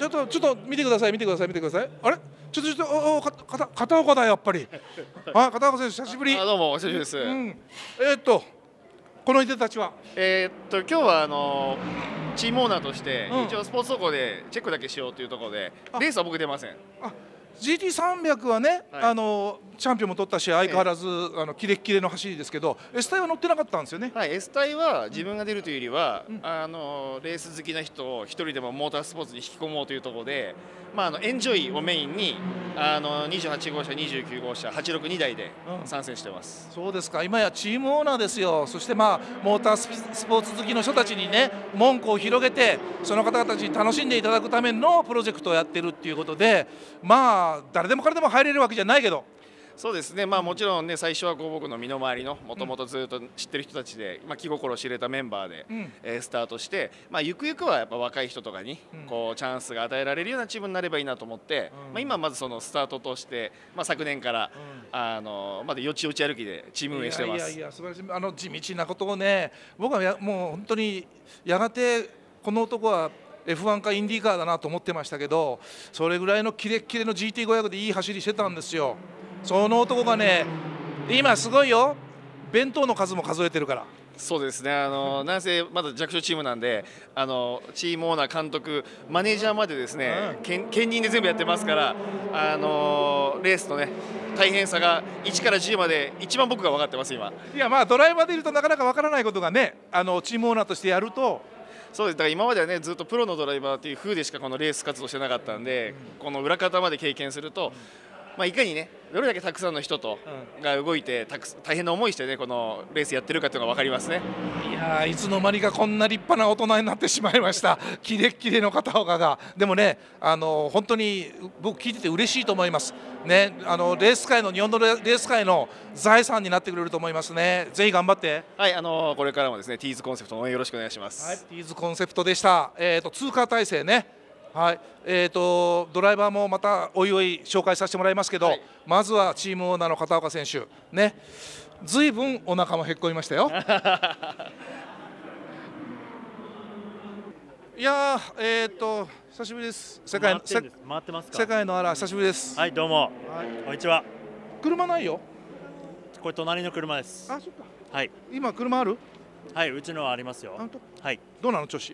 ちょっと見てください、見てください、見てください。あれ、ちょっと片岡だ、やっぱり。あ、片岡選手、久しぶり。 どうも、お久しぶりです。 この人たちは。 今日はチームオーナーとして、一応スポーツ走行でチェックだけしようというところで、レースは僕出ません。 GT300 はね、チャンピオンも取ったし、相変わらずキレッキレの走りですけど、S 隊は乗ってなかったんですよね。 はい、S 隊は自分が出るというよりは、レース好きな人を一人でもモータースポーツに引き込もうというところで、エンジョイをメインに28号車、29号車、862台で参戦してます、 そうですか、今やチームオーナーですよ。そしてモータースポーツ好きの人たちにね、門戸を広げて、その方々たちに楽しんでいただくためのプロジェクトをやってるっていうことで、誰でも彼でも入れるわけじゃないけど。 そうですね、もちろんね、最初は僕の身の回りのもともとずっと知ってる人たちで、気心を知れたメンバーで、スタートして、ゆくゆくはやっぱ若い人とかにこうチャンスが与えられるようなチームになればいいなと思って、今まずそのスタートとして、昨年からまだよちよち歩きでチーム運営してます。 いや素晴らしい、地道なことをね、僕はもう本当にやがてこの男はF1 かインディーカーだなと思ってましたけど、それぐらいのキレッキレの GT500 でいい走りしてたんですよ。その男がね、今すごいよ、弁当の数も数えてるから。 そうですね、なんせまだ弱小チームなんで、チームオーナー、監督、マネージャーまでですね、兼任で全部やってますから、レースのね、大変さが1から10まで一番僕が分かってます、今。 いや、ドライバーでいるとなかなか分からないことがね、チームオーナーとしてやると。 そうです、だから今まではね、ずっとプロのドライバーという風でしかこのレース活動してなかったんで、この裏方まで経験すると、いかにね、どれだけたくさんの人とが動いて大変な思いしてね、このレースやってるかというのが分かりますね。 いや、いつの間にかこんな立派な大人になってしまいました。キレッキレの片岡が。でもね、本当に僕聞いてて嬉しいと思いますね。レース界の日本のレース界の財産になってくれると思いますね。ぜひ頑張って。 はい、これからもですね、ティーズコンセプトの応援よろしくお願いします。 はい、ティーズコンセプトでした。通過体制ね。はい、ドライバーもまたおいおい紹介させてもらいますけど、まずはチームオーナーの片岡選手ね、ずいぶんお腹もへっこみましたよ。いや久しぶりです。世界のあら久しぶりです。 はい、どうも、こんにちは。 車ないよ。 これ隣の車です。 あ、そっか。 はい。 今車ある？ はい、うちのはありますよ。はい。 どうなの調子？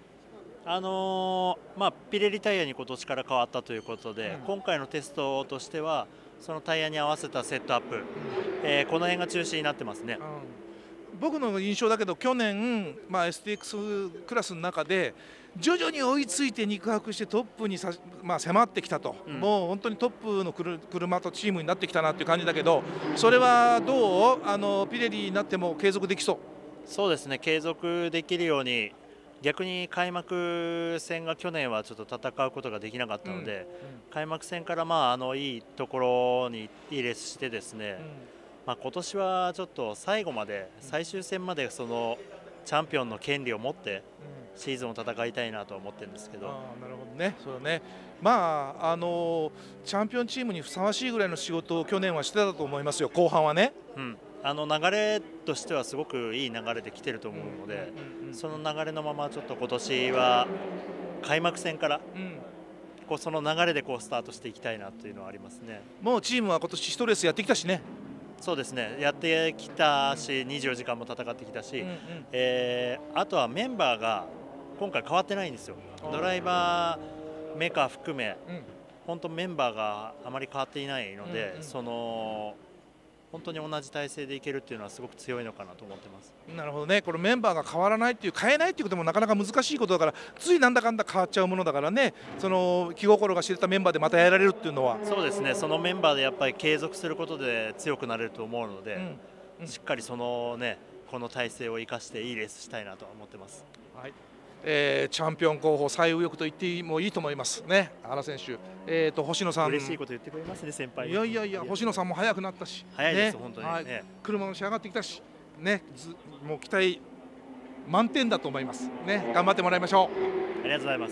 ピレリタイヤに今年から変わったということで、今回のテストとしてはそのタイヤに合わせたセットアップ、この辺が中心になってますね。 僕の印象だけど、去年、STX クラスの中で徐々に追いついて肉薄してトップに迫ってきたと、もう本当にトップの車とチームになってきたなっていう感じだけど、それはどう？ピレリになっても継続できそう？ そうですね、継続できるように。逆に開幕戦が去年はちょっと戦うことができなかったので、開幕戦からいいところにいいレースしてですね、今年はちょっと最後まで最終戦までそのチャンピオンの権利を持ってシーズンを戦いたいなと思ってるんですけど。 なるほどね、そうだね。チャンピオンチームにふさわしいぐらいの仕事を去年はしてたと思いますよ、後半はね。 流れとしてはすごくいい流れで来てると思うので、その流れのままちょっと今年は開幕戦からその流れでスタートしていきたいなというのはありますね。 もうチームは今年1レースやってきたしね。 そうですね、やってきたし24時間も戦ってきたし、あとはメンバーが今回変わってないんですよ。ドライバーメーカー含め、本当メンバーがあまり変わっていないので、本当に同じ体制でいけるっていうのはすごく強いのかなと思ってます。 なるほどね。これメンバーが変わらないっていう変えないっていうこともなかなか難しいことだから、ついなんだかんだ変わっちゃうものだからね、その気心が知れたメンバーでまたやられるっていうのは。 そうですね、そのメンバーでやっぱり継続することで強くなれると思うので、しっかりこの体制を生かしていいレースしたいなと思ってます。 はい、チャンピオン候補最有力と言ってもいいと思いますね、原選手。星野さん、 嬉しいこと言ってくれますね、先輩。 いや星野さんも速くなったし、 速いです、本当に、 車も仕上がってきたしね、もう期待満点だと思いますね。頑張ってもらいましょう。ありがとうございます。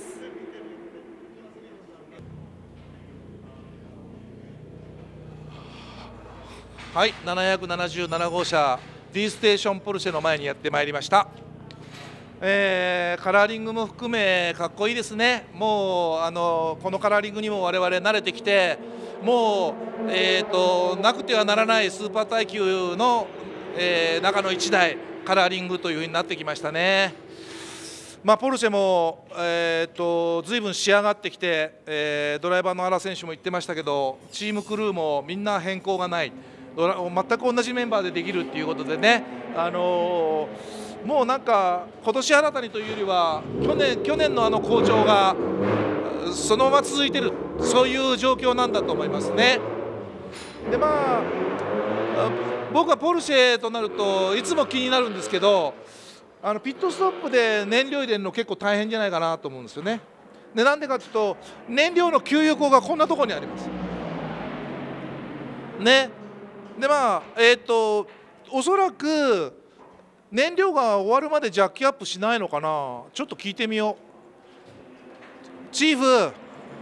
はい、777号車 D ステーションポルシェの前にやってまいりました。 カラーリングも含めかっこいいですね。もうこのカラーリングにも我々慣れてきて、もう、なくてはならないスーパー耐久の、中の1台カラーリングというふうになってきましたね。ポルシェも、ずいぶん仕上がってきて、ドライバーの原選手も言ってましたけど、チームクルーもみんな変更がない、全く同じメンバーでできるということでね、もうなんか今年新たにというよりは去年の好調がそのまま続いている、そういう状況なんだと思いますね。で僕はポルシェとなるといつも気になるんですけど、ピットストップで燃料入れるの結構大変じゃないかなと思うんですよね。でなんでかというと、燃料の給油口がこんなところにありますね。でおそらく燃料が終わるまでジャッキアップしないのかな、ちょっと聞いてみよう。チーフ、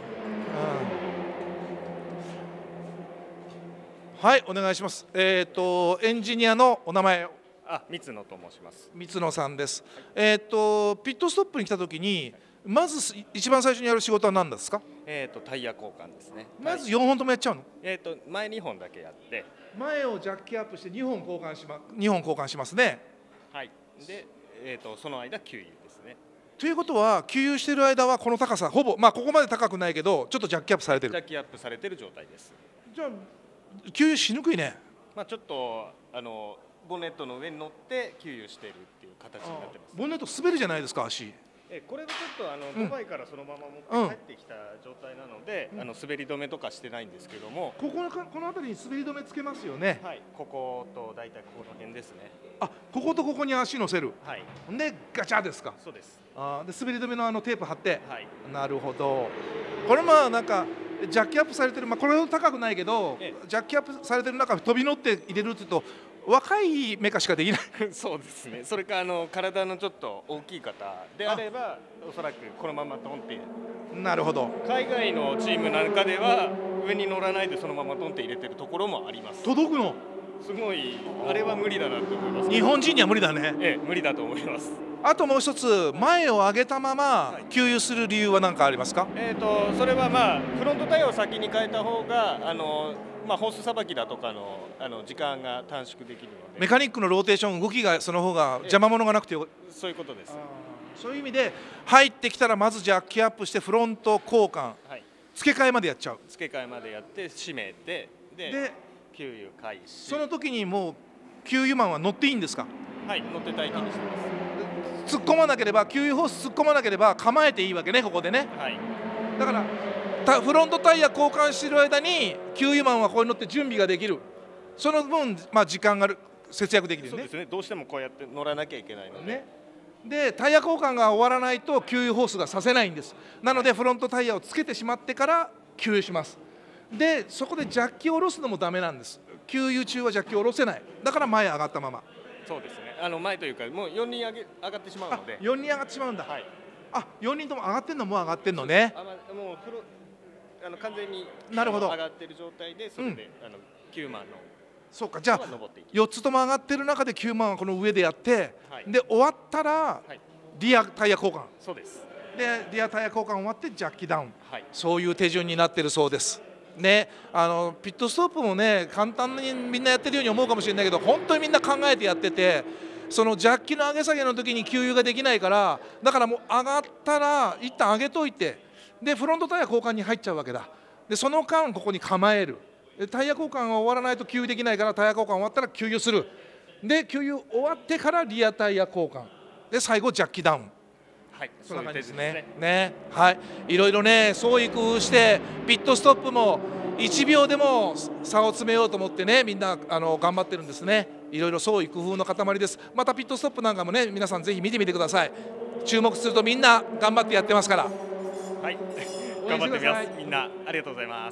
はいお願いします。エンジニアのお名前を。 三野と申します。 三野さんです。ピットストップに来たときに、まず一番最初にやる仕事は何ですか？ タイヤ交換ですね。 まず4本ともやっちゃうの？ 前2本だけやって、 前をジャッキアップして2本交換しますね。 はい。で、その間給油ですね。 ということは給油している間はこの高さほぼ、ここまで高くないけどちょっとジャッキアップされてる。 ジャッキアップされてる状態です。 じゃあ給油しにくいね。 ちょっとボンネットの上に乗って給油しているっていう形になってます。 ボンネット滑るじゃないですか、足。 これはちょっとドバイからそのまま持って帰ってきた状態なので、滑り止めとかしてないんですけども、 この辺りに滑り止めつけますよね。 はい、ここと大体この辺ですね。 こことここに足乗せる。 はい。 でガチャですか。 そうです。 で滑り止めのテープ貼って。 はい。 なるほど。これなんかジャッキアップされてる、これほど高くないけど、ジャッキアップされてる中飛び乗って入れるっていうと若いメカしかできない。 そうですね。それか体のちょっと大きい方であれば、おそらくこのままトンって。 なるほど。 海外のチームなんかでは上に乗らないでそのままトンって入れてるところもあります。 届くの？ すごいあれは無理だなと思います。 日本人には無理だね。 無理だと思います。 あともう一つ、前を上げたまま給油する理由は何かありますか？ それはフロントタイヤを先に変えた方がホースさばきだとかの時間が短縮できるので、 メカニックのローテーション動きがその方が邪魔者がなくてそういうことです。 そういう意味で入ってきたらまずジャッキアップしてフロント交換、付け替えまでやっちゃう。 付け替えまでやって閉めてで給油開始。 その時にもう給油マンは乗っていいんですか？ はい、乗って待機にしてます。 突っ込まなければ、給油ホース突っ込まなければ構えていいわけね、ここでね。 はい。 だからフロントタイヤ交換している間に給油マンはここに乗って準備ができる。その分時間が節約できるね。 そうですね。どうしてもこうやって乗らなきゃいけないので。 でタイヤ交換が終わらないと給油ホースがさせないんです。なのでフロントタイヤをつけてしまってから給油します。でそこでジャッキを下ろすのもダメなんです。給油中はジャッキを下ろせない。だから前上がったまま。 そうですね。前というかもう4人上がってしまうので。 4人上がってしまうんだ。 はい。 4人とも上がってんの？もう上がってんのね。 もう完全になるほど上がってる状態でそれで9万の。 そうか、じゃあ4つとも上がってる中で9万はこの上でやって、で終わったらリアタイヤ交換。 そうです。 でリアタイヤ交換終わってジャッキダウン、そういう手順になってるそうですね。ピットストップもね簡単にみんなやってるように思うかもしれないけど、本当にみんな考えてやってて、そのジャッキの上げ下げの時に給油ができないから、だからもう上がったら一旦上げといて、でフロントタイヤ交換に入っちゃうわけだ。でその間ここに構える。タイヤ交換が終わらないと給油できないから、タイヤ交換終わったら給油する。で給油終わってからリアタイヤ交換で最後ジャッキダウン。 はい、 そんな感じですね。はい、いろいろね創意工夫してピットストップも1秒でも差を詰めようと思ってね、みんな頑張ってるんですね。いろいろ創意工夫の塊です。またピットストップなんかもね皆さんぜひ見てみてください。注目するとみんな頑張ってやってますから。 はい、頑張ってみます。みんなありがとうございます。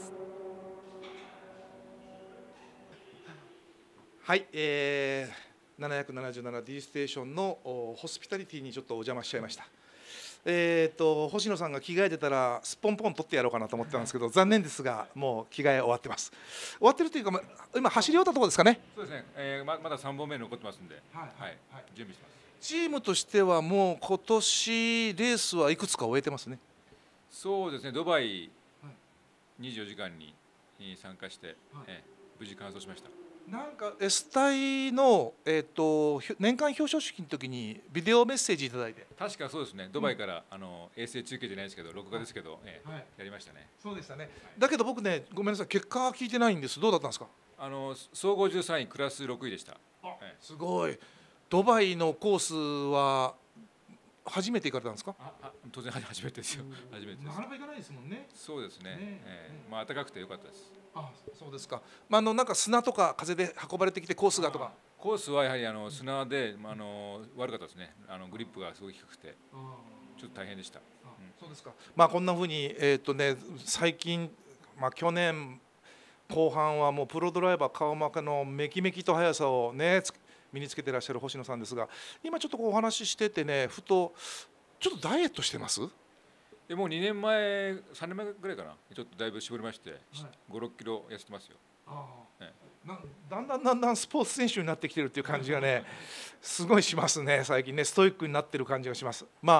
はい、777D ステーションのホスピタリティにちょっとお邪魔しちゃいました。星野さんが着替えてたらすっぽんぽん取ってやろうかなと思ってたんですけど、残念ですがもう着替え終わってます。終わってるというか今走り終わったところですかね。 そうですね、まだ3本目残ってますんで、はい、準備してます。 チームとしてはもう今年レースはいくつか終えてますね。 そうですね、ドバイ24時間に参加して、無事完走しました。 なんか S 隊の、年間表彰式の時にビデオメッセージいただいて、 確かそうですね、ドバイから、衛星中継じゃないですけど録画ですけど、やりましたね。 そうでしたね。だけど僕ね、ごめんなさい、結果は聞いてないんです。どうだったんですか？ 総合13位クラス6位でした。 すごい。ドバイのコースは初めて行かれたんですか？ 当然初めてですよ。初めてです。 なかなか行かないですもんね。 そうですね。まあ暖かくて良かったです。 そうですか。なんか砂とか風で運ばれてきてコースがとか。 コースはやはり砂で悪かったですね。グリップがすごい低くてちょっと大変でした。 そうですか。こんな風に最近去年後半はもうプロドライバー顔負けのめきめきと速さをね身につけていらっしゃる星野さんですが、今ちょっとお話ししててね、ふとちょっとダイエットしてます？ もう2年前3年前ぐらいかな、ちょっとだいぶ絞りまして、5、6キロ痩せてますよ。 だんだんスポーツ選手になってきてるっていう感じがねすごいしますね。最近ねストイックになってる感じがします。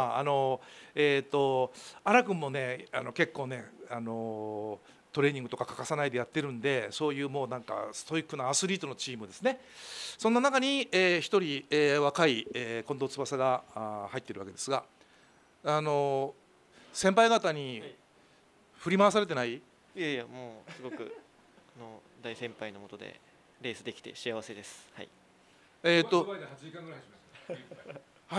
荒君もね結構ねトレーニングとか欠かさないでやってるんで、そういうもうなんかストイックなアスリートのチームですね。そんな中に一人若い近藤翼が入ってるわけですが、先輩方に振り回されてない？ いやいや、もうすごく大先輩の下でレースできて幸せです。はい。 8時間ぐらいしました。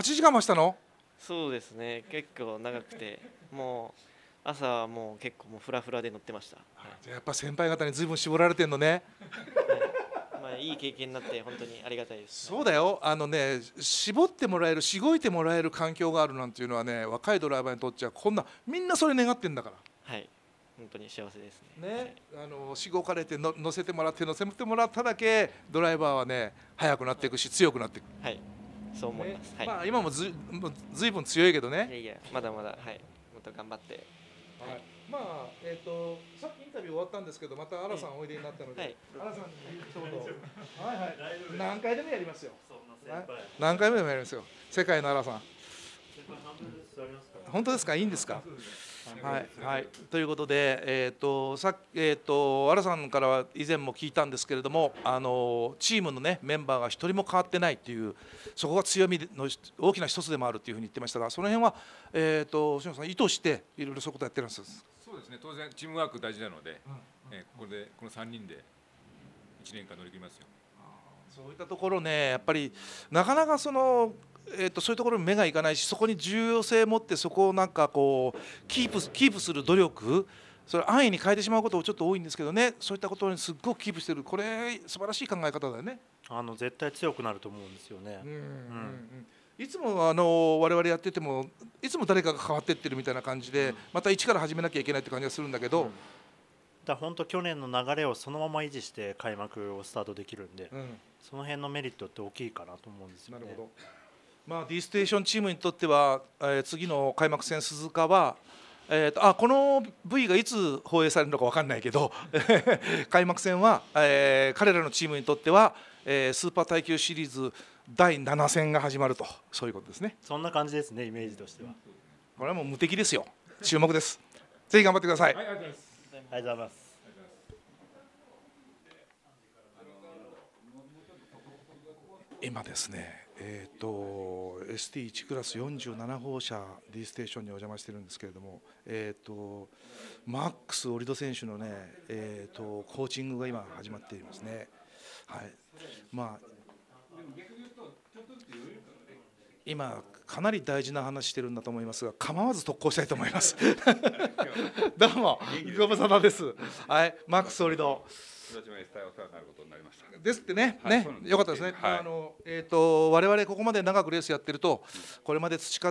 8時間もしたの？ そうですね、結構長くて、もう朝はもう結構もうフラフラで乗ってました。 じゃあやっぱ先輩方に随分絞られてんのね。 いい経験になって本当にありがたいです。 そうだよ。絞ってもらえる、しごいてもらえる環境があるなんていうのはね、若いドライバーにとっちゃこんなみんなそれ願ってんだから。 はい。本当に幸せですね。 しごかれて乗せてもらってただけドライバーはね速くなっていくし強くなっていく。 はい。そう思います。 はい。今もずいぶん強いけどね。 いやいや、まだまだ、はい、もっと頑張って。 はい。さっきインタビュー終わったんですけど、また荒さんおいでになったので、荒さんに一言。はいはい。何回でもやりますよ。何回でもやりますよ。世界の荒さん。本当ですか？いいんですか？はいはい、ということで、荒さんからは以前も聞いたんですけれども、チームの、ね、メンバーが一人も変わってないっていう、そこが強みの大きな一つでもあるというふうに言ってましたが、その辺は、星野さん意図していろいろそういうことやってるんです。 そうですね、当然チームワーク大事なので、この3人で1年間乗り切りますよ。 そういったところね、やっぱりなかなかそういうところに目がいかないし、そこに重要性を持ってそこをなんかこうキープする努力、それ安易に変えてしまうこともちょっと多いんですけどね、そういったことにすっごくキープしてる、これ素晴らしい考え方だよね。 絶対強くなると思うんですよね。 いつも我々やっててもいつも誰かが変わっていってるみたいな感じで、また一から始めなきゃいけないって感じがするんだけど、 本当去年の流れをそのまま維持して開幕をスタートできるんで、その辺のメリットって大きいかなと思うんですよね。 なるほど。D ステーションチームにとっては、次の開幕戦鈴鹿は、この V がいつ放映されるのか分かんないけど開幕戦は、彼らのチームにとっては、スーパー耐久シリーズ第7戦が始まると、そういうことですね。 そんな感じですね、イメージとしては。 これはもう無敵ですよ。注目です。ぜひ頑張ってください。 ありがとうございます。 ありがとうございます。 今ですね、ST1 クラス47号車 D ステーションにお邪魔してるんですけれども、マックス・オリド選手のね、コーチングが今始まっていますね。はい。今かなり大事な話してるんだと思いますが、構わず特攻したいと思いますどうもご無沙汰です。はい、マックス・オリドですってね、よかったですね。我々ここまで長くレースやってると、これまで培って、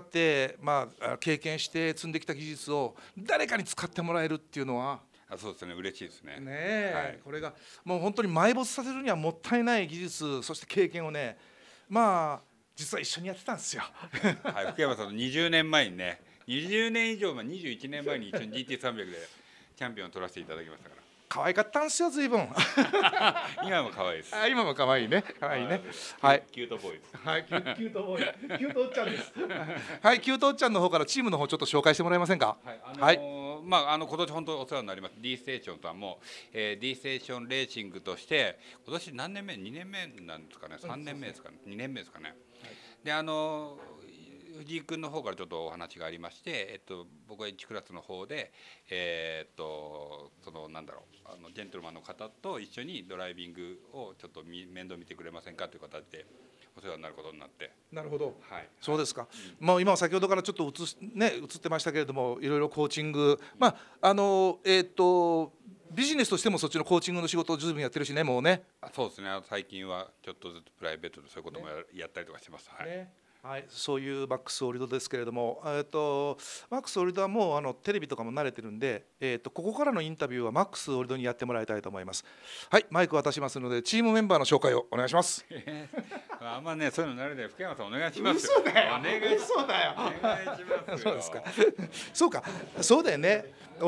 経験して積んできた技術を誰かに使ってもらえるっていうのは、 そうですね、嬉しいですね。 これがもう本当に埋没させるにはもったいない技術、そして経験をね、実は一緒にやってたんですよ福山さんと20年前にね、20年以上前、21年前に一緒に GT300 でチャンピオンを取らせていただきましたから。 可愛かったんですよ、随分今も可愛いです。 今も可愛いね。可愛いね。はい。 キュートボーイです。 はい、キュートボーイ、キュートおっちゃんです。はい、キュートおっちゃんの方からチームの方ちょっと紹介してもらえませんか。はい。 まあ今年本当お世話になります D ステーションさんも、D ステーションレーシングとして今年何年目2年目なんですかね3年目ですかね2年目ですかね。で藤井君の方からちょっとお話がありまして、僕は1クラスの方で、そのなんだろうジェントルマンの方と一緒にドライビングをちょっと面倒見てくれませんかという形でお世話になることになって。 なるほど。 はい。 そうですか。まあ今先ほどからちょっと映ってましたけれども、いろいろコーチング、まあビジネスとしてもそっちのコーチングの仕事を十分やってるしね、もうね。 そうですね。最近はちょっとずつプライベートでそういうこともやったりとかしてます。はい。 はい、そういうマックス・オリドですけれども、マックス・オリドはもうテレビとかも慣れてるんで、ここからのインタビューはマックス・オリドにやってもらいたいと思います。はい、マイク渡しますのでチームメンバーの紹介をお願いします。 あんまね、そういうの慣れて福山さんお願いします。 嘘だよ。 お願い嘘だよ。 お願いします。 そうですか。そうか、そうだよね。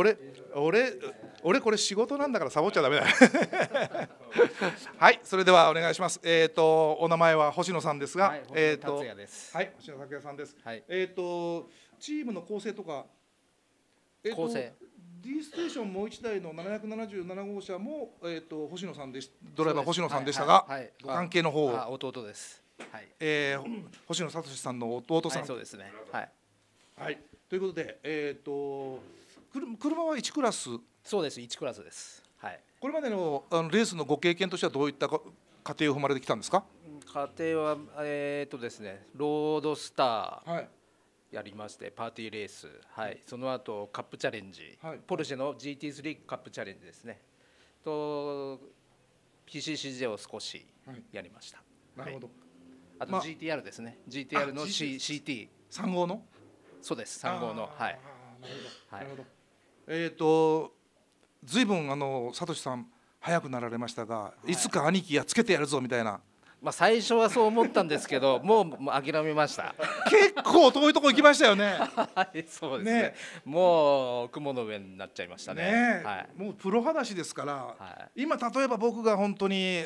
俺これ仕事なんだからサボっちゃダメだよ。はい、それではお願いします。お名前は星野さんですが、 はい、星野達也です。 はい、星野達也さんです。 はい。 チームの構成とか、 構成。 D ステーションもう一台の777号車も星野さんでドライバー星野さんでしたが、ご関係の方を。 弟です。はい。 星野聡さんの弟さん。 そうですね。はい。 はい。ということで、車は1クラス。 そうです。1クラスです。はい。 これまでのレースのご経験としてはどういった過程を踏まれてきたんですか。 過程はですね、ロードスター。 はい。 やりましてパーティーレース、はい、その後カップチャレンジ、はい、ポルシェの GT3 カップチャレンジですねと PCCJ を少しやりました。 なるほど。 あと GTR ですね、GTR の CT3 号の。 そうです、3号の。はい。 なるほど。ずいぶんサトシさん早くなられましたが、いつか兄貴やっつけてやるぞみたいな。 まあ最初はそう思ったんですけど、もう諦めました。 結構遠いところ行きましたよね。 はい、そうですね。もう雲の上になっちゃいましたね。 はい。もうプロ話ですから、今例えば僕が本当に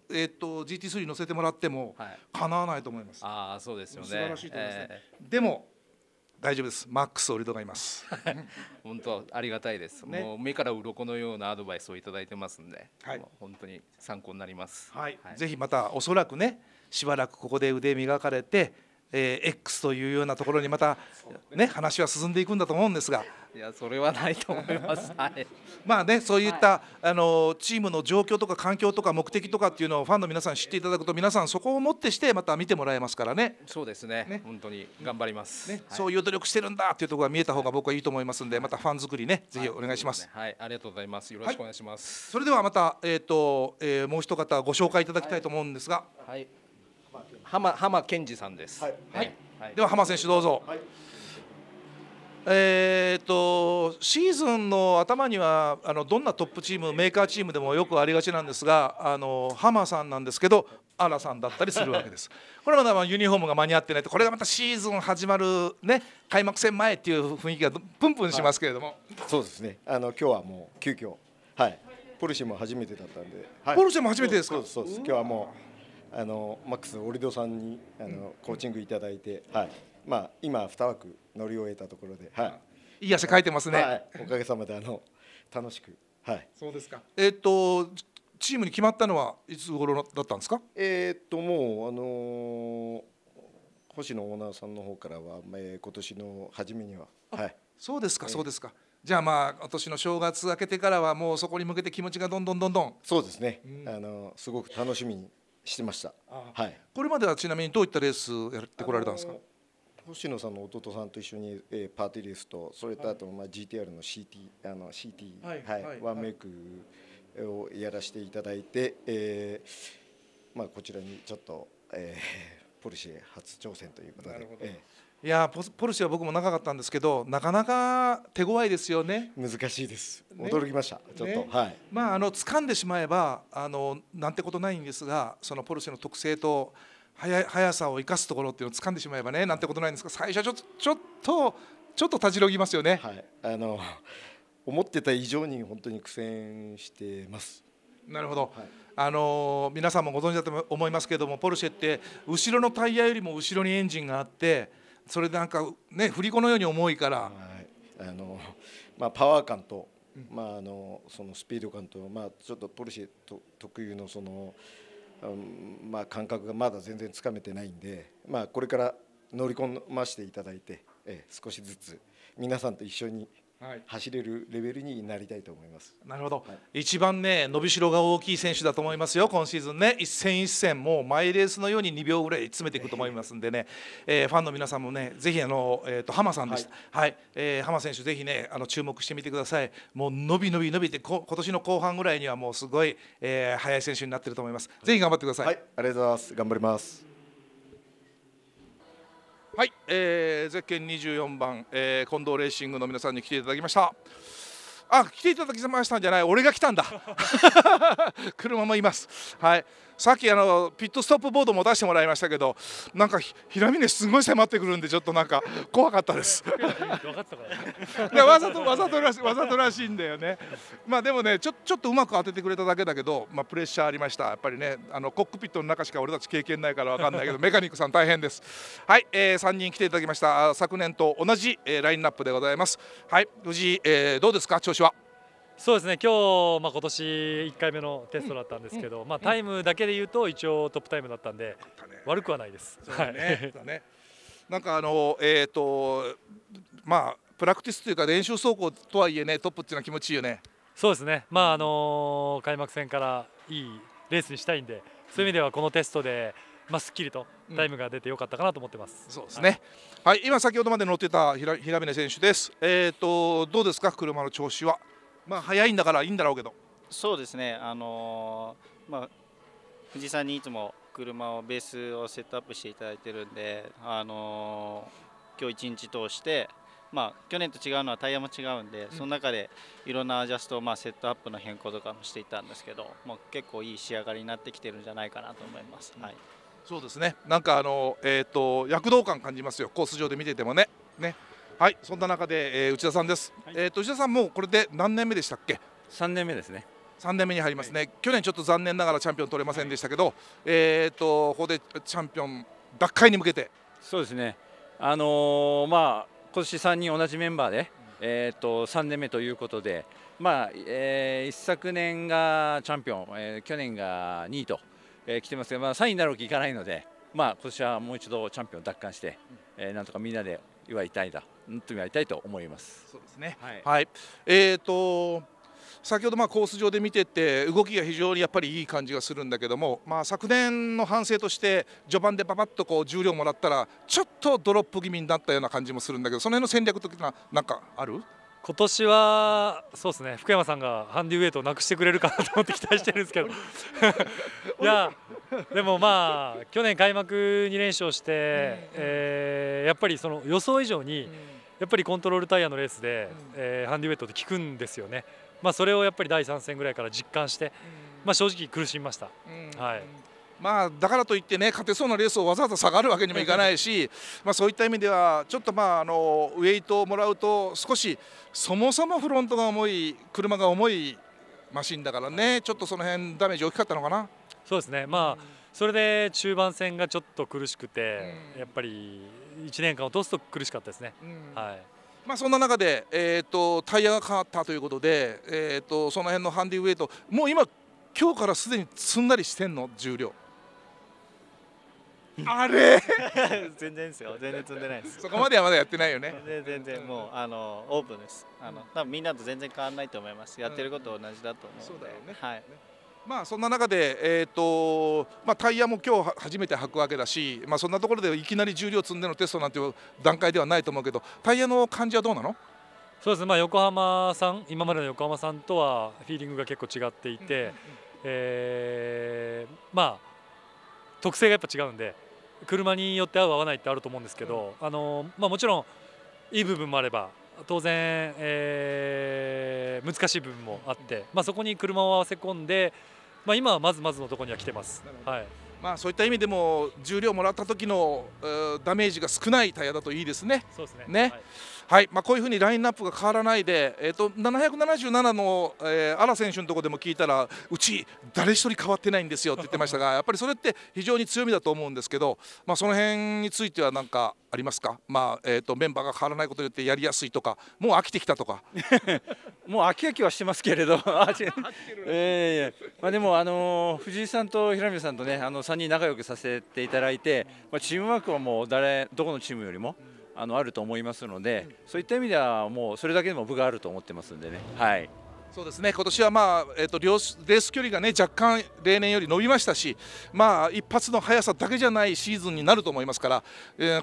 GT3 乗せてもらってもかなわないと思います。 ああ、そうですよね。 素晴らしいと思います。でも大丈夫です。マックス・オリドがいます。 本当ありがたいです。もう目から鱗のようなアドバイスをいただいてますんで、本当に参考になります。 はい。ぜひまたおそらくね、しばらくここで腕磨かれて、X というようなところにまたね話は進んでいくんだと思うんですが。 いや、それはないと思います。はい。 まあね、そういったチームの状況とか環境とか目的とかっていうのをファンの皆さん知っていただくと、皆さんそこをもってしてまた見てもらえますからね。 そうですね。本当に頑張ります。 ね、そういう努力してるんだっていうところが見えた方が僕はいいと思いますんで、またファン作りね、ぜひお願いします。 はい、ありがとうございます。よろしくお願いします。 それではまたもう一方ご紹介いただきたいと思うんですが、 はい。浜健二さんです。 はい。では浜選手どうぞ。シーズンの頭にはどんなトップチームメーカーチームでもよくありがちなんですが、浜さんなんですけどアラさんだったりするわけです。これまだユニフォームが間に合ってないと、これがまたシーズン始まるね、開幕戦前っていう雰囲気がプンプンしますけれども、 そうですね。今日はもう急遽、はい、ポルシェも初めてだったんで、 ポルシェも初めてですか。 そうです。今日はもうマックス・オリドさんにコーチングいただいて、はい、まあ今2枠乗り終えたところで、はい、 いい汗かいてますね。 はい、おかげさまで楽しく、はい。 そうですか。チームに決まったのはいつ頃だったんですか。 もう星野オーナーさんの方からは、今年の初めには、はい。 そうですか、そうですか。じゃあまあ今年の正月明けてからはもうそこに向けて気持ちがどんどん。 そうですね。すごく楽しみにしてました。はい。 これまではちなみにどういったレースやってこられたんですか。 星野さんの弟さんと一緒にパーティーレースと、それとあとGTR の CT ワンメイクをやらせていただいて、まあこちらにちょっとポルシェ初挑戦ということで。 いやポルシェは僕も長かったんですけど、なかなか手強いですよね。 難しいです。驚きました。ちょっと、はい。 まあ掴んでしまえばなんてことないんですが、そのポルシェの特性と速さを生かすところっていうのを掴んでしまえばね、なんてことないんですが、最初はちょっとたじろぎますよね。 はい。思ってた以上に本当に苦戦してます。 なるほど、皆さんもご存知だと思いますけれども、ポルシェって後ろのタイヤよりも後ろにエンジンがあって、それでなんかね振り子のように重いから、 パワー感と、そのスピード感と、ちょっとポルシェ特有のその、感覚がまだ全然つかめてないんで、これから乗り込ませていただいて、少しずつ皆さんと一緒に走れるレベルになりたいと思います。 なるほど、一番ね伸びしろが大きい選手だと思いますよ、今シーズンね。一戦一戦もうマイレースのように2秒ぐらい詰めていくと思いますんでね、ファンの皆さんもねぜひ浜さんでした、浜選手ぜひね注目してみてください。もう伸びて今年の後半ぐらいにはもうすごい、速い選手になっていると思います。ぜひ頑張ってください。 ありがとうございます。頑張ります。 はい、ゼッケン24番、近藤レーシングの皆さんに来ていただきました。来ていただきましたんじゃない、俺が来たんだ車もいます。はい、さっきピットストップボードも出してもらいましたけど、なんか平峰すごい迫ってくるんでちょっとなんか怖かったです。わざとらしいんだよね。でもねちょっとうまく当ててくれただけだけど、プレッシャーありました。やっぱりねコックピットの中しか俺たち経験ないから分かんないけどメカニックさん大変です。はい、3人来ていただきました。昨年と同じ、ラインナップでございます。はい、藤井、どうですか調子は。 そうですね、今日、今年1回目のテストだったんですけど、タイムだけで言うと一応トップタイムだったんで、悪くはないです。 なんかプラクティスというか練習走行とはいえねトップっていうのは気持ちいいよね。 そうですね、開幕戦からいいレースにしたいんで、そういう意味ではこのテストで、すっきりとタイムが出てよかったかなと思ってます。 そうですね。はい、今先ほどまで乗ってた平峰選手です。どうですか車の調子は。早いんだからいいんだろうけど。 そうですね、藤井さんにいつも車をベースをセットアップしていただいてるんで、今日一日通して、去年と違うのはタイヤも違うんで、その中でいろんなアジャスト、セットアップの変更とかもしていたんですけど、結構いい仕上がりになってきてるんじゃないかなと思います。はい、 そうですね、なんか躍動感感じますよ、コース上で見ててもね。はい、そんな中で、内田さんです。内田さんもうこれで何年目でしたっけ ？3年目ですね。 3年目に入りますね。去年ちょっと残念ながらチャンピオン取れませんでしたけど、ここでチャンピオン奪回に向けて。 そうですね。今年3人同じメンバーで、3年目ということで、一昨年がチャンピオン、去年が2位と、来てますけど、3位になるわけいかないので、今年はもう一度チャンピオン奪還して、なんとかみんなで祝いたいと思います。 そうですね。はい。先ほどコース上で見てて動きが非常にやっぱりいい感じがするんだけども、昨年の反省として序盤でパパッとこう重量もらったらちょっとドロップ気味になったような感じもするんだけど、その辺の戦略的ななんかある？ 今年はそうですね、福山さんがハンディウェイトをなくしてくれるかなと思って期待してるんですけどいやでも去年開幕2連勝して、やっぱりその予想以上にやっぱりコントロールタイヤのレースで、ハンディウェイトって効くんですよね。それをやっぱり第3戦ぐらいから実感して、正直苦しみました。はい。 だからといってね勝てそうなレースをわざわざ下がるわけにもいかないしそういった意味ではちょっとウェイトをもらうと少しそもそもフロントが重い車が重いマシンだからね、ちょっとその辺ダメージ大きかったのかな。 そうですね、それで中盤戦がちょっと苦しくて、やっぱり1年間を通すと苦しかったですね。はい。 そんな中で、タイヤが変わったということで、その辺のハンディウェイトもう今日からすでに積んだりしてんの重量あれ全然ですよ、全然積んでないです。 そこまではまだやってないよね。 全然もうオープンです。多分みんなと全然変わらないと思います。やってること同じだと思うので。 そうだよね。 はい。 そんな中で、タイヤも今日初めて履くわけだし、そんなところでいきなり重量積んでのテストなんていう段階ではないと思うけど、タイヤの感じはどうなの？ そうですね、横浜さん、今までの横浜さんとはフィーリングが結構違っていて、特性がやっぱ違うんで、車によって合う合わないってあると思うんですけど、もちろんいい部分もあれば当然、難しい部分もあって、そこに車を合わせ込んで、今はまずまずのところには来てます。はい。 そういった意味でも重量もらった時のダメージが少ないタイヤだといいですね。 そうですね。 ね。 はい、こういうふうにラインナップが変わらないで、777の、荒選手のところでも聞いたら、うち誰一人変わってないんですよって言ってましたが、やっぱりそれって非常に強みだと思うんですけど、その辺については何かありますか？メンバーが変わらないことによってやりやすいとか、もう飽きてきたとか。 もう飽きはしてますけれどでも藤井さんと平見さんとね3人仲良くさせていただいて、チームワークはもうどこのチームよりもあると思いますので、そういった意味ではもうそれだけでも分があると思ってますんでね。はい、 そうですね、今年はレース距離がね若干例年より伸びましたし、一発の速さだけじゃないシーズンになると思いますから、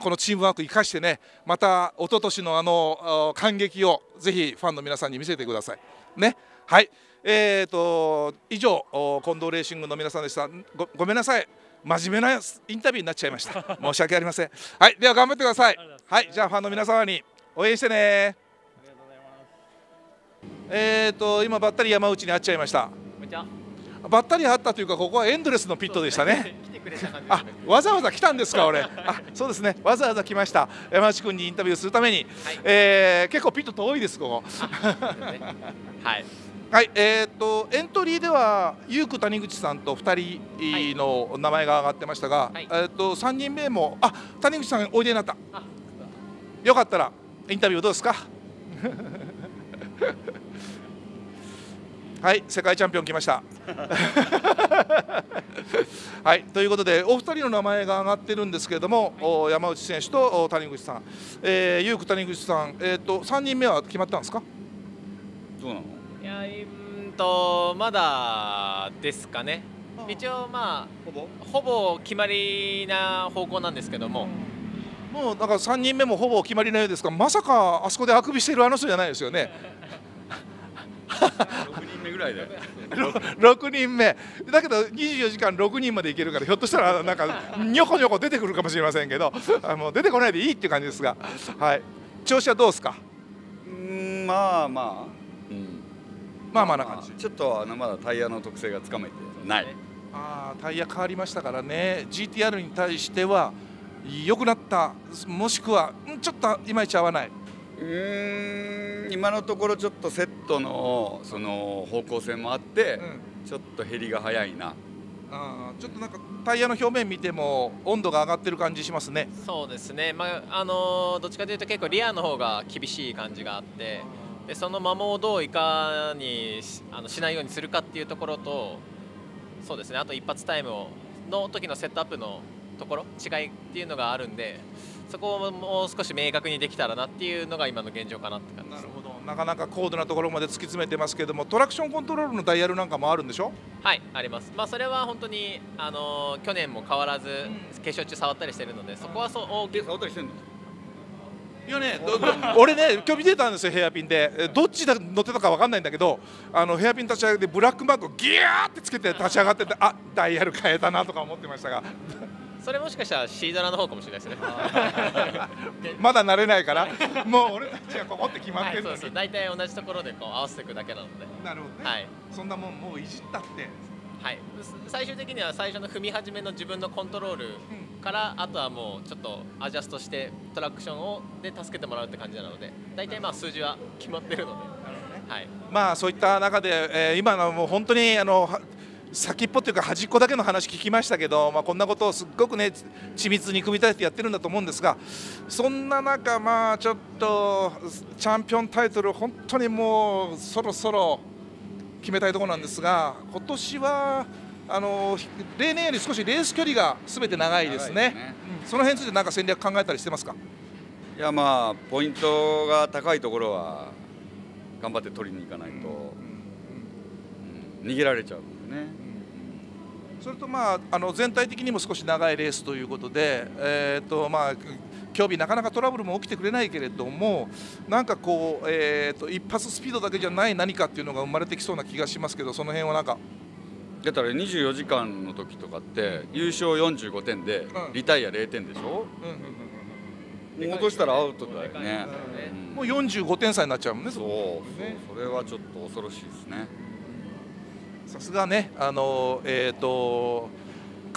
このチームワーク生かしてね、また一昨年の感激をぜひファンの皆さんに見せてくださいね。はい、以上近藤レーシングの皆さんでした。ごめんなさい、真面目なインタビューになっちゃいました。申し訳ありません。はい、では頑張ってください。はい、じゃあファンの皆様に応援してね。今ばったり山内に会っちゃいました。ばったり会ったというか、ここはエンドレスのピットでしたね。わざわざ来たんですか、俺。そうですね、わざわざ来ました。山内君にインタビューするために、結構ピット遠いです、ここ。はい。はい、エントリーではユーク谷口さんと2人の名前が挙がってましたが、3人目も谷口さんおいでになった。よかったらインタビューどうですか？はい、世界チャンピオン来ました。はい、ということでお二人の名前が挙がってるんですけれども、山内選手と谷口さん、ユーク谷口さん、3人目は決まったんですか？ どうなの？ いやまだですかね。一応ほぼ決まりな方向なんですけども、 もうなんか3人目もほぼ決まりなようですが、まさかあそこであくびしているあの人じゃないですよね。 6人目ぐらいで 6人目だけど24時間6人までいけるから、ひょっとしたらなんかにょこにょこ出てくるかもしれませんけど、もう出てこないでいいっていう感じですが、はい、調子はどうですか？ まあな感じ。ちょっとまだタイヤの特性がつかめてない。 タイヤ変わりましたからね。 GTR に対しては良くなった、もしくはちょっといまいち合わない。 今のところちょっとセットのその方向性もあって、ちょっと減りが早いな。 ちょっとなんかタイヤの表面見ても温度が上がってる感じしますね。 そうですね、どっちかというと結構リアの方が厳しい感じがあって、でその摩耗をどういかにしないようにするかっていうところと、そうですね、あと一発タイムの時のセットアップのところ違いっていうのがあるんで、そこをもう少し明確にできたらなっていうのが今の現状かなって感じです。 なるほど、なかなか高度なところまで突き詰めてますけども、トラクションコントロールのダイヤルなんかもあるんでしょ？ はい、あります。それは本当に去年も変わらず決勝中触ったりしてるので、そこは大きく触ったりしてるの？ いやね、俺ね、今日見てたんですよ、ヘアピンで。どっちで乗ってたか分かんないんだけど、ヘアピン立ち上げてブラックマークをギャーってつけて立ち上がってて、ダイヤル変えたなとか思ってましたが。 それもしかしたらシードラの方かもしれないですね。 まだ慣れないから、もう俺たちはここって決まってるのに。 そう大体同じところで合わせていくだけなので。 なるほどね。はい。そんなもんもういじったって。 はい。最終的には最初の踏み始めの自分のコントロールから、あとはもうちょっとアジャストしてトラクションで助けてもらうって感じなので、大体数字は決まってるので。 はい。そういった中で、今のもう本当に先っぽというか端っこだけの話聞きましたけど、こんなことをすっごくね緻密に組み立ててやってるんだと思うんですが、そんな中ちょっとチャンピオンタイトル本当にもうそろそろ決めたいところなんですが、今年は例年より少しレース距離がすべて長いですね。その辺について何か戦略考えたりしてますか？ いやポイントが高いところは頑張って取りに行かないと、逃げられちゃうのでね。 それと全体的にも少し長いレースということで、競技なかなかトラブルも起きてくれないけれども、なんかこう、一発スピードだけじゃない何かっていうのが生まれてきそうな気がしますけど、その辺はなんか。 だから24時間の時とかって優勝45点でリタイア0点でしょ。落としたらアウトだよね。 もう45点差になっちゃうもんね。 それはちょっと恐ろしいですね。 さすがね、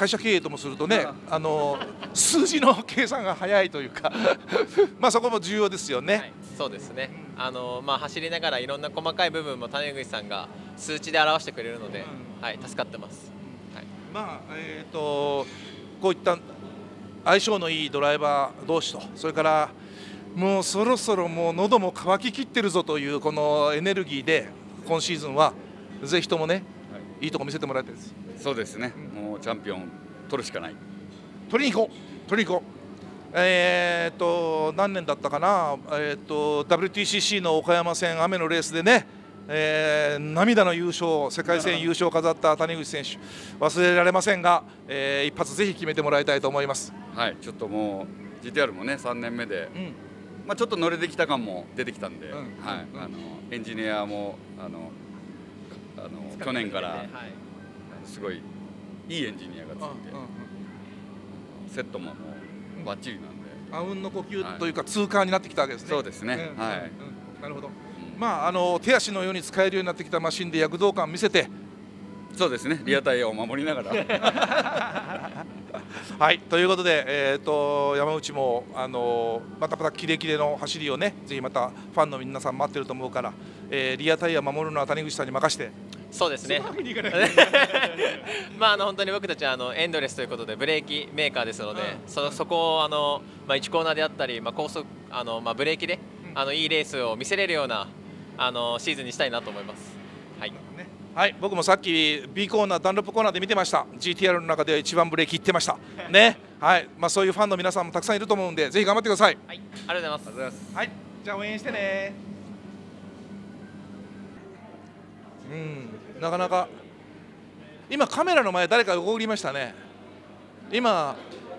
会社経営ともするとね、数字の計算が早いというかまあそこも重要ですよね。はい、 そうですね。走りながらいろんな細かい部分も谷口さんが数値で表してくれるので、はい、助かってます。はい、 まあこういった相性のいいドライバー同士と、それからもうそろそろもう喉も渇ききってるぞというこのエネルギーで今シーズンはぜひともね、いいとこ見せてもらいたいです。 そうですね、もうチャンピオン取るしかない。 取りに行こう、取りに行こう。何年だったかな、WTCC の岡山戦雨のレースでね、涙の優勝、世界戦優勝を飾った谷口選手、忘れられませんが、一発ぜひ決めてもらいたいと思います。 はい、ちょっともう GTR もね3年目で、まあちょっと乗れてきた感も出てきたんで、はい、エンジニアも去年からすごいいいエンジニアがついて、セットももうバッチリなんで、 あうんの呼吸というか通過になってきたわけですね。 そうですね。はい。 なるほど。まあ手足のように使えるようになってきたマシンで躍動感を見せて、 そうですね。リアタイヤを守りながら。 はい、ということで、山内もまたキレキレの走りをね、ぜひまたファンの皆さん待ってると思うから、リアタイヤ守るのは谷口さんに任せて。 そうですね。本当に僕たちはエンドレスということでブレーキメーカーですので、そこを1コーナーであったり、高速ブレーキでいいレースを見せれるようなシーズンにしたいなと思います。はい。 はい、僕もさっき B コーナー、ダンロップコーナーで見てました。GTR の中では一番ブレーキいってました。ね、はい、そういうファンの皆さんもたくさんいると思うんで、ぜひ頑張ってください。 はい、ありがとうございます。 はい、じゃあ応援してね。なかなか今カメラの前誰か横切りましたね。今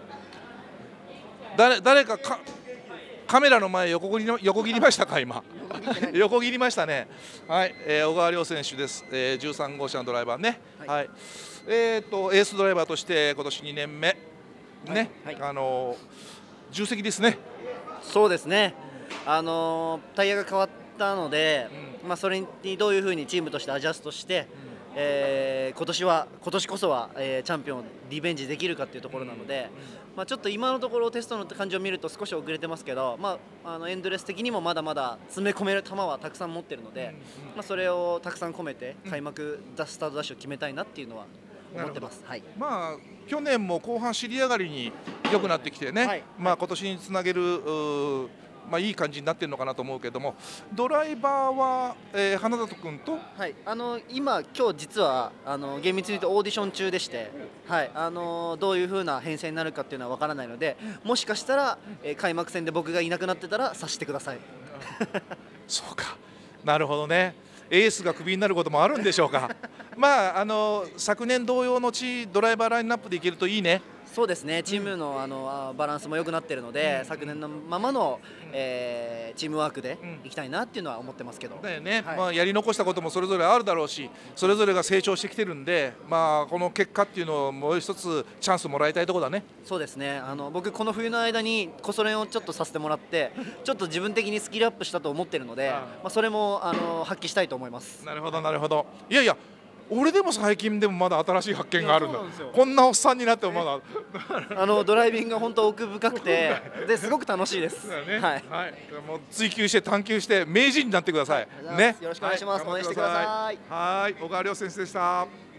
誰かカメラの前横切りましたか今横切りましたね。はい、小川亮選手です。13号車のドライバーね。はい。エースドライバーとして今年2年目ね、重責ですね。 そうですね。タイヤが変わったので、それにどういうふうにチームとしてアジャストして、今年こそは、チャンピオンリベンジできるかっていうところなので、ちょっと今のところテストの感じを見ると少し遅れてますけど、エンドレス的にもまだまだ詰め込める球はたくさん持ってるので、それをたくさん込めて開幕スタートダッシュを決めたいなっていうのは思ってます。はい、 去年も後半尻上がりに良くなってきてね、今年につなげるいい感じになってるのかなと思うけども、ドライバーは、花里君と、 はい、今日実は厳密に言うとオーディション中でして、はい、どういう風な編成になるかっていうのは分からないので、もしかしたら、開幕戦で僕がいなくなってたら察してください。 そうか、なるほどね。エースがクビになることもあるんでしょうか。昨年同様のドライバーラインナップでいけるといいね。 そうですね、チームの、バランスも良くなっているので、昨年のままの、チームワークでいきたいなっていうのは思ってますけど、 だよね。やり残したこともそれぞれあるだろうし、それぞれが成長してきてるんで、この結果っていうのをもう一つチャンスもらいたいところだね。 そうですね。僕この冬の間にコソ練をちょっとさせてもらって、ちょっと自分的にスキルアップしたと思ってるので、それも発揮したいと思います。 なるほどなるほど。いやいや、俺でも最近でもまだ新しい発見があるんだ。こんなおっさんになってもまだドライビングが本当奥深くてですごく楽しいです。 はい、もう追求して探求して名人になってくださいね。 よろしくお願いします。応援してください。 はい、小川亮先生でした。